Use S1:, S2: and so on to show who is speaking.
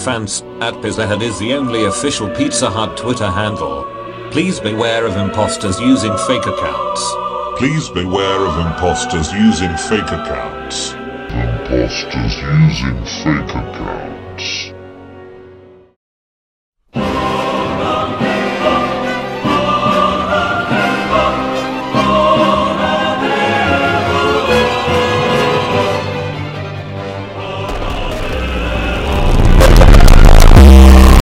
S1: Fans at Pizzahead is the only official Pizza Hut Twitter handle. Please beware of imposters using fake accounts.
S2: Please beware of imposters using fake accounts. Imposters using fake accounts.